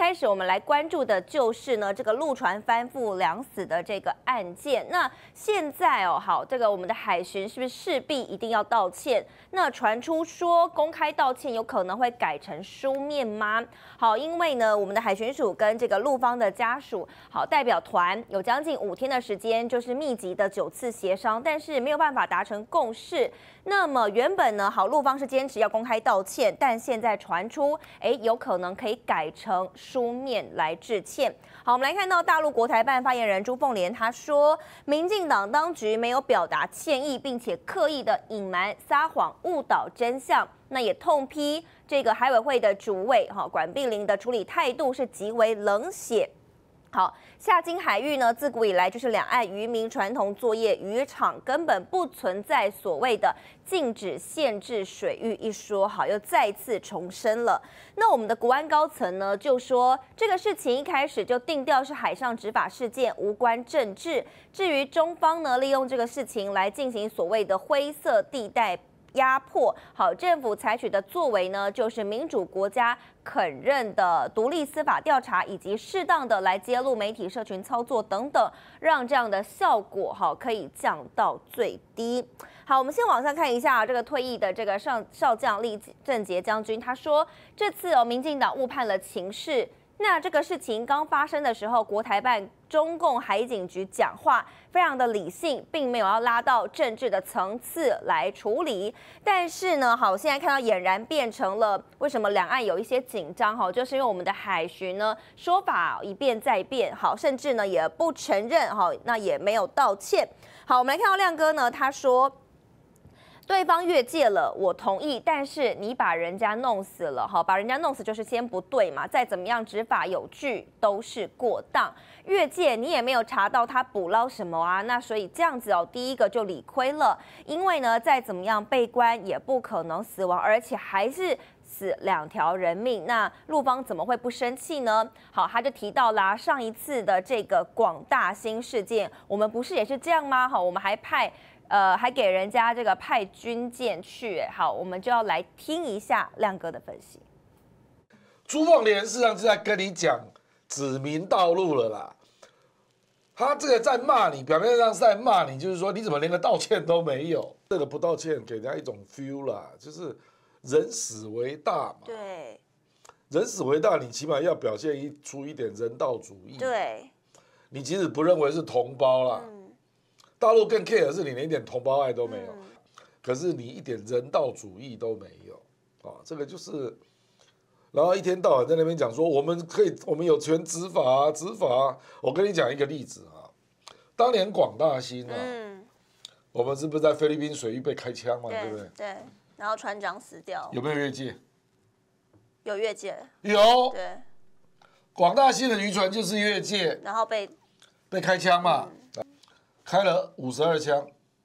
开始我们来关注的就是呢这个陆船翻覆2死的这个案件。那现在好，这个我们的海巡是不是势必一定要道歉？那传出说公开道歉有可能会改成书面吗？好，因为呢我们的海巡署跟这个陆方的家属代表团有将近5天的时间，就是密集的9次协商，但是没有办法达成共识。那么原本呢，陆方是坚持要公开道歉，但现在传出，有可能可以改成书面来致歉。好，我们来看到大陆国台办发言人朱凤莲，他说，民进党当局没有表达歉意，并且刻意的隐瞒、撒谎、误导真相。那也痛批这个海委会的主委管碧玲的处理态度是极为冷血。好，下金海域呢，自古以来就是两岸渔民传统作业，渔场根本不存在所谓的禁止、限制水域一说，好，又再次重申了。那我们的国安高层呢，就说这个事情一开始就定调是海上执法事件，无关政治。至于中方呢，利用这个事情来进行所谓的灰色地带压迫，好，政府采取的作为呢，就是民主国家肯认的独立司法调查，以及适当的来揭露媒体社群操作等等，让这样的效果可以降到最低。好，我们先往上看一下这个退役的这个少将厉正杰将军，他说这次民进党误判了情势。那这个事情刚发生的时候，国台办、中共海警局讲话非常的理性，并没有要拉到政治的层次来处理。但是呢，好，现在看到俨然变成了为什么两岸有一些紧张，就是因为我们的海巡呢说法一变再变，好，甚至呢也不承认，那也没有道歉。好，我们来看到亮哥呢，他说，对方越界了，我同意，但是你把人家弄死了，把人家弄死就是先不对嘛，再怎么样执法有据都是过当。越界你也没有查到他捕捞什么啊，那所以这样子第一个就理亏了，因为呢再怎么样被关也不可能死亡，而且还是死2条人命，那陆方怎么会不生气呢？好，他就提到啦，上一次的这个广大兴事件，我们不是也是这样吗？好，我们还还给人家这个派军舰去，好，我们就要来听一下亮哥的分析。 朱凤莲事实上是在跟你讲指明道路了啦，他这个在骂你，表面上是在骂你，就是说你怎么连个道歉都没有？这个不道歉给人家一种 feel 啦，就是人死为大嘛。 对， 人死为大，你起码要表现出一点人道主义。 对， 你即使不认为是同胞啦。大陆更 care 的是你连一点同胞爱都没有，可是你一点人道主义都没有这个就是，然后一天到晚在那边讲说我们有权执法啊，执法啊。我跟你讲一个例子当年广大兴我们是不是在菲律宾水域被开枪嘛，对不对？ 对，然后船长死掉， 有没有越界？ 有越界， 有。 对， 广大兴的渔船就是越界， 然后被开枪嘛。开了52枪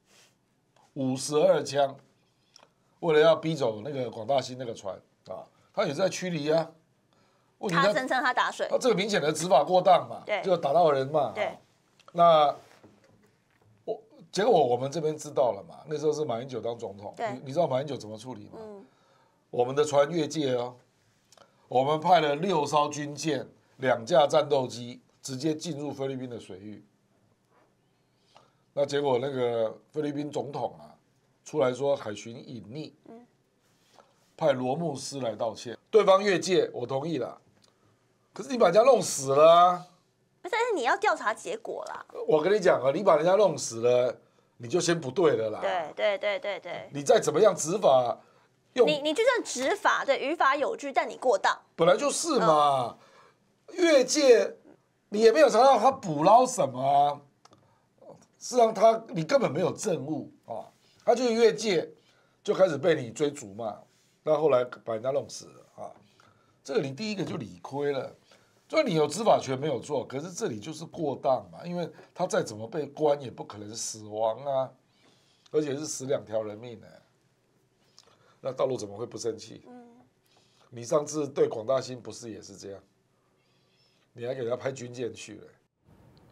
，52枪，为了要逼走那个广大兴那个船他也是在驱离啊。 他声称他打水， 这个明显的执法过当嘛，就打到人嘛。 对， 那结果我们这边知道了嘛，那时候是马英九当总统，你知道马英九怎么处理吗？我们的船越界我们派了6艘军舰、2架战斗机，直接进入菲律宾的水域。那结果那个菲律宾总统出来说海巡隐匿，派罗慕斯来道歉，对方越界，我同意了，可是你把人家弄死了啊！ 但是你要调查结果啦。 我跟你讲你把人家弄死了，你就先不对了啦。 对， 你再怎么样执法， 你就算执法，对，于法有据，但你过当， 本来就是嘛。越界，你也没有查到他捕捞什么啊。事实上你根本没有证物他就越界，就开始被你追逐嘛，那后来把人家弄死了这个你第一个就理亏了，所以你有执法权没有做，可是这里就是过当嘛，因为他再怎么被关也不可能是死亡啊，而且是死2条人命那大陆怎么会不生气？你上次对广大兴不是也是这样，你还给他派军舰去了。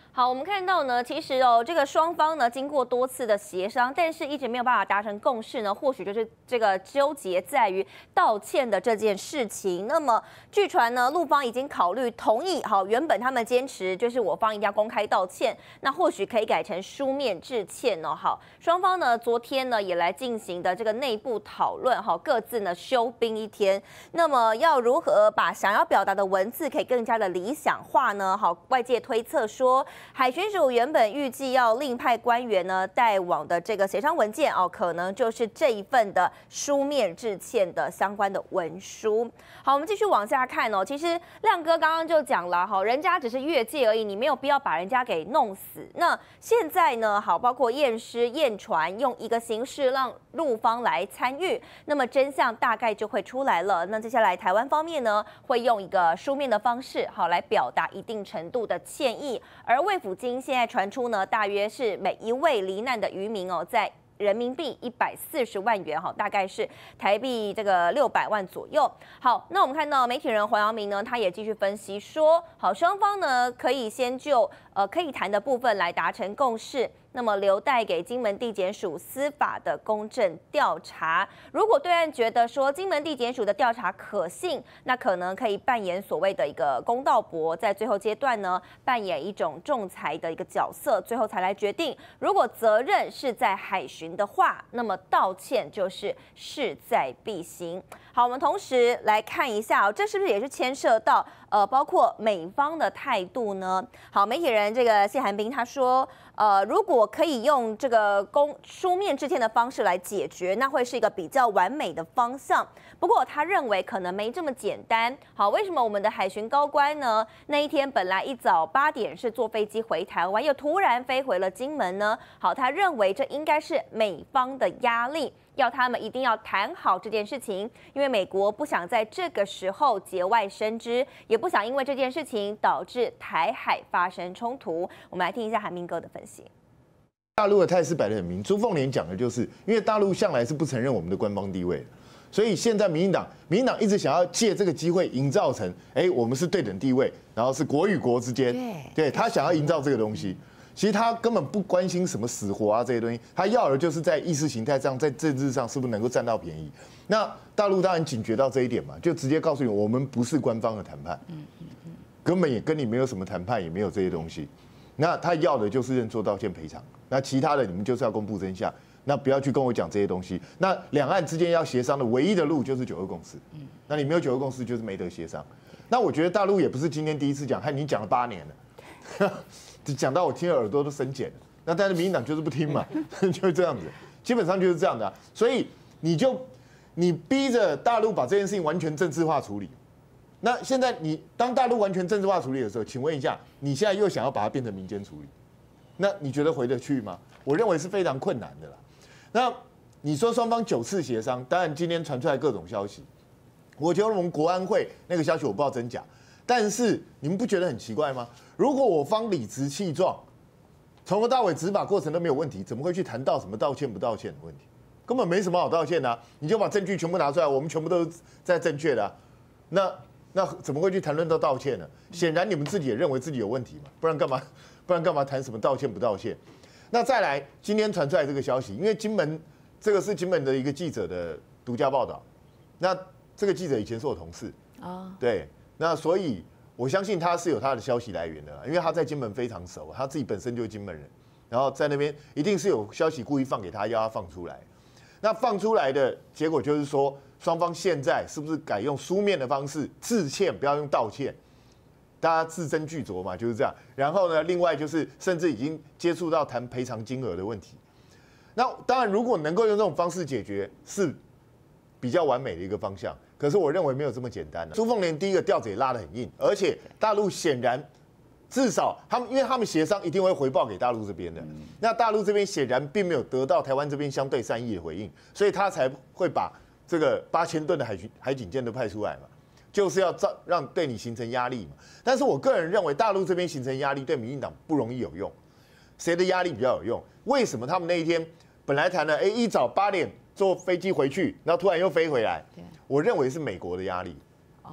好，我们看到呢，其实这个双方呢经过多次的协商，但是一直没有办法达成共识呢，或许就是这个纠结在于道歉的这件事情。那么据传呢，陆方已经考虑同意，好，原本他们坚持就是我方一定要公开道歉，那或许可以改成书面致歉哦。好，双方呢昨天呢也来进行的这个内部讨论，好，各自呢休兵一天。那么要如何把想要表达的文字可以更加的理想化呢？好，外界推测说，海巡署原本预计要另派官员呢带往的这个协商文件可能就是这一份的书面致歉的相关的文书。好，我们继续往下看其实亮哥刚刚就讲了，人家只是越界而已，你没有必要把人家给弄死。那现在呢，好，包括验尸、验船，用一个形式让陆方来参与，那么真相大概就会出来了。那接下来台湾方面呢，会用一个书面的方式，好，来表达一定程度的歉意。而卫福经现在传出呢，大约是每一位罹难的渔民在人民币140万元，大概是台币这个600万左右。好，那我们看到媒体人黄阳明呢，他也继续分析说，好，双方呢可以先就可以谈的部分来达成共识。那么留待给金门地检署司法的公正调查。如果对岸觉得说金门地检署的调查可信，那可能可以扮演所谓的一个公道伯，在最后阶段呢，扮演一种仲裁的一个角色，最后才来决定。如果责任是在海巡的话，那么道歉就是势在必行。好，我们同时来看一下这是不是也是牵涉到包括美方的态度呢？好，媒体人这个谢寒冰他说，如果可以用这个书面致歉的方式来解决，那会是一个比较完美的方向。不过他认为可能没这么简单。好，为什么我们的海巡高官呢？那一天本来一早8点是坐飞机回台湾，又突然飞回了金门呢？好，他认为这应该是美方的压力，要他们一定要谈好这件事情，因为美国不想在这个时候节外生枝，也不想因为这件事情导致台海发生冲突。我们来听一下韩明哥的分析。 大陆的态势摆得很明，朱凤莲讲的就是，因为大陆向来是不承认我们的官方地位，所以现在民进党一直想要借这个机会营造成，我们是对等地位，然后是国与国之间，对他想要营造这个东西。其实他根本不关心什么死活啊这些东西，他要的就是在意识形态上，在政治上是不是能够占到便宜。那大陆当然警觉到这一点嘛，就直接告诉你，我们不是官方的谈判，根本也跟你没有什么谈判，也没有这些东西。那他要的就是认错、道歉、赔偿。那其他的你们就是要公布真相，那不要去跟我讲这些东西。那两岸之间要协商的唯一的路就是9·2共识。那你没有9·2共识，就是没得协商。那我觉得大陆也不是今天第一次讲，你讲了8年了。讲到我听了耳朵都生茧了，那但是民进党就是不听嘛，就是这样子，基本上就是这样的所以你逼着大陆把这件事情完全政治化处理，那现在你当大陆完全政治化处理的时候，请问一下，你现在又想要把它变成民间处理，那你觉得回得去吗？我认为是非常困难的啦。那你说双方9次协商，当然今天传出来各种消息，我觉得我们国安会那个消息我不知道真假。但是你们不觉得很奇怪吗？如果我方理直气壮，从头到尾执法过程都没有问题，怎么会去谈到什么道歉不道歉的问题？根本没什么好道歉的你就把证据全部拿出来，我们全部都是在正确的那怎么会去谈论到道歉呢？显然你们自己也认为自己有问题嘛，不然干嘛谈什么道歉不道歉？那再来，今天传出来这个消息，因为金门这个是金门的一个记者的独家报道，那这个记者以前是我同事对。那所以，我相信他是有他的消息来源的，因为他在金门非常熟，他自己本身就是金门人，然后在那边一定是有消息故意放给他，要他放出来。那放出来的结果就是说，双方现在是不是改用书面的方式致歉，不要用道歉，大家字斟句酌嘛，就是这样。然后呢，另外就是甚至已经接触到谈赔偿金额的问题。那当然，如果能够用这种方式解决，是比较完美的一个方向。可是我认为没有这么简单朱凤莲第一个调子也拉得很硬，而且大陆显然至少因为他们协商一定会回报给大陆这边的，那大陆这边显然并没有得到台湾这边相对善意的回应，所以他才会把这个8000吨的海警舰都派出来嘛，就是要让对你形成压力嘛。但是我个人认为大陆这边形成压力对民进党不容易有用，谁的压力比较有用？为什么他们那一天本来谈了，一早8点坐飞机回去，然后突然又飞回来？我认为是美国的压力。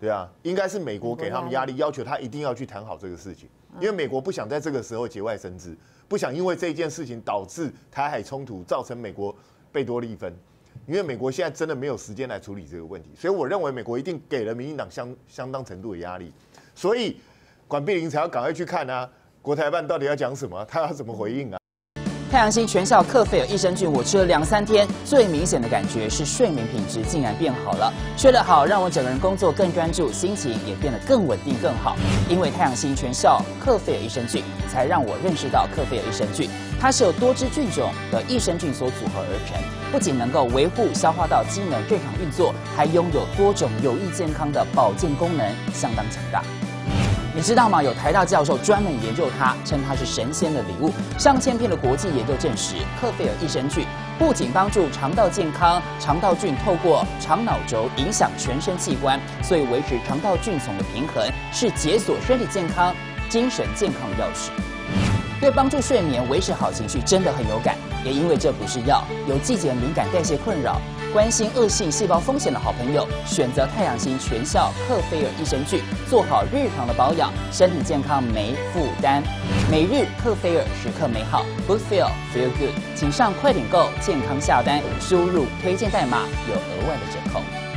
对啊，应该是美国给他们压力，要求他一定要去谈好这个事情，因为美国不想在这个时候节外生枝，不想因为这件事情导致台海冲突，造成美国贝多利分。因为美国现在真的没有时间来处理这个问题，所以我认为美国一定给了民进党相当程度的压力，所以管碧玲才要赶快去看啊，国台办到底要讲什么，他要怎么回应啊？ 太阳星全效克菲尔益生菌，我吃了2-3天，最明显的感觉是睡眠品质竟然变好了。睡得好，让我整个人工作更专注，心情也变得更稳定更好。因为太阳星全效克菲尔益生菌，才让我认识到克菲尔益生菌，它是由多支菌种的益生菌所组合而成，不仅能够维护消化道机能正常运作，还拥有多种有益健康的保健功能，相当强大。你知道吗？有台大教授专门研究它，称它是神仙的礼物。上千篇的国际研究证实，克菲尔益生菌不仅帮助肠道健康，肠道菌透过肠脑轴影响全身器官，所以维持肠道菌丛的平衡是解锁身体健康、精神健康的钥匙。对帮助睡眠、维持好情绪真的很有感。也因为这不是药，有季节敏感、代谢困扰、关心恶性细胞风险的好朋友，选择太阳星全效克菲尔益生菌，做好日常的保养，身体健康没负担。每日克菲尔，时刻美好 ，Good Feel Feel Good，请上快点购健康下单，输入推荐代码有额外的折扣。